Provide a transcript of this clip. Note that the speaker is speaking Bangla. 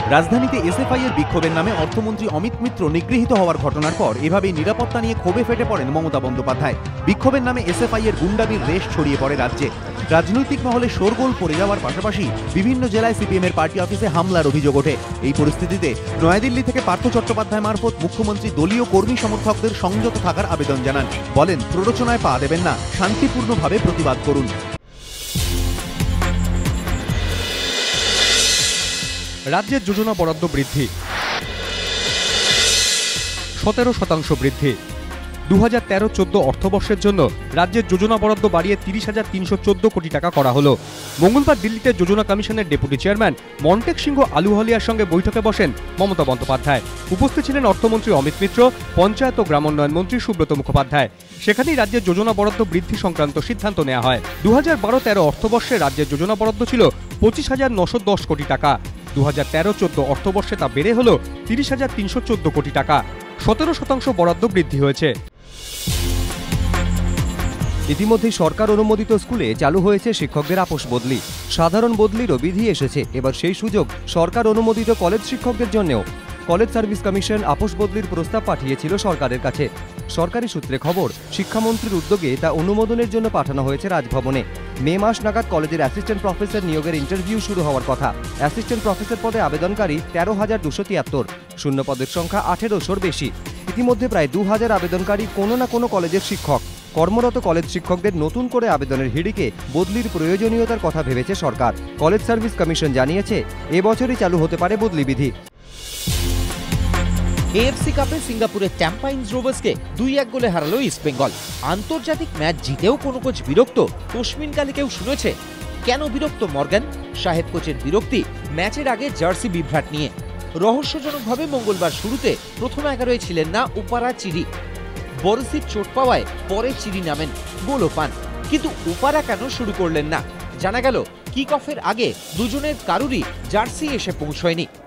রাজধানীতে এসএফআই এর বিক্ষোভের নামে অর্থমন্ত্রী অমিত মিত্র নিগৃহীত হওয়ার ঘটনার পর এভাবেই নিরাপত্তা নিয়ে ক্ষোভে ফেটে পড়েন মমতা বন্দ্যোপাধ্যায়। বিক্ষোভের নামে এসএফআই এর গুন্ডামির রেশ ছড়িয়ে পড়ে রাজ্যে। রাজনৈতিক মহলে শোরগোল পড়ে যাওয়ার পাশাপাশি বিভিন্ন জেলায় সিপিএম এর পার্টি অফিসে হামলার অভিযোগ ওঠে। এই পরিস্থিতিতে নয়াদিল্লি থেকে পার্থ চট্টোপাধ্যায় মারফত মুখ্যমন্ত্রী দলীয় কর্মী সমর্থকদের সংযত থাকার আবেদন জানান। বলেন, প্ররোচনায় পা দেবেন না, শান্তিপূর্ণভাবে প্রতিবাদ করুন। রাজ্যের যোজনা বরাদ্দ বৃদ্ধি 17% বৃদ্ধি। 2013-14 অর্থবর্ষের জন্য রাজ্যের যোজনা বরাদ্দ বাড়িয়ে 30,314 কোটি টাকা করা হলো। মঙ্গলবার দিল্লিতে যোজনা কমিশনের ডেপুটি চেয়ারম্যান মন্টেক সিংহ আলুওয়ালিয়ার সঙ্গে বৈঠকে বসেন মমতা বন্দ্যোপাধ্যায়। উপস্থিত ছিলেন অর্থমন্ত্রী অমিত মিত্র, পঞ্চায়েত ও গ্রামোন্নয়ন মন্ত্রী সুব্রত মুখোপাধ্যায়। সেখানেই রাজ্যের যোজনা বরাদ্দ বৃদ্ধি সংক্রান্ত সিদ্ধান্ত নেওয়া হয়। 2012-13 অর্থবর্ষে রাজ্যের যোজনা বরাদ্দ ছিল 25,910 কোটি টাকা। 2013-14 অর্থবর্ষে তা বেড়ে হল 30,314 কোটি টাকা। 17% বরাদ্দ বৃদ্ধি হয়েছে। ইতিমধ্যেই সরকার অনুমোদিত স্কুলে চালু হয়েছে শিক্ষকদের আপোষ বদলি। সাধারণ বদলিরও বিধি এসেছে। এবার সেই সুযোগ সরকার অনুমোদিত কলেজ শিক্ষকদের জন্যও। কলেজ সার্ভিস কমিশন আপোষ বদলির প্রস্তাব পাঠিয়েছিল সরকারের কাছে। সরকারি সূত্রে খবর, শিক্ষামন্ত্রীর উদ্যোগে তা অনুমোদনের জন্য পাঠানো হয়েছে রাজভবনে। মে মাস নাগাদ কলেজের অ্যাসিস্ট্যান্ট প্রফেসর নিয়োগের ইন্টারভিউ শুরু হওয়ার কথা। অ্যাসিস্ট্যান্ট প্রফেসর পদে আবেদনকারী 13,273, শূন্য পদের সংখ্যা 1800-র বেশি। ইতিমধ্যে প্রায় 2,000 আবেদনকারী কোনো না কোনো কলেজের শিক্ষক। কর্মরত কলেজ শিক্ষকদের নতুন করে আবেদনের হিড়িকে বদলির প্রয়োজনীয়তার কথা ভেবেছে সরকার। কলেজ সার্ভিস কমিশন জানিয়েছে, এবছরই চালু হতে পারে বদলি বিধি। এএফসি কাপে সিঙ্গাপুরের ট্যাম্পাইন্স রোভার্সকে 2-1 গোলে হারালো ইস্টবেঙ্গল। আন্তর্জাতিক ম্যাচ জিতেও কোনো কোচ বিরক্ত? তসমিন কালীকেও শুনেছে কেন বিরক্ত মর্গান? সাহেব কোচের বিরক্তি ম্যাচের আগে জার্সি বিভ্রাট নিয়ে। রহস্যজনকভাবে মঙ্গলবার শুরুতে প্রথম 11-এ ছিলেন না উপারা চিরি। বরসির চোট পাওয়ায় পরে চিরি নামেন, গোলও পান। কিন্তু উপারা কেন শুরু করলেন না? জানা গেল কিক অফের আগে দুজনের কারুরই জার্সি এসে পৌঁছয়নি।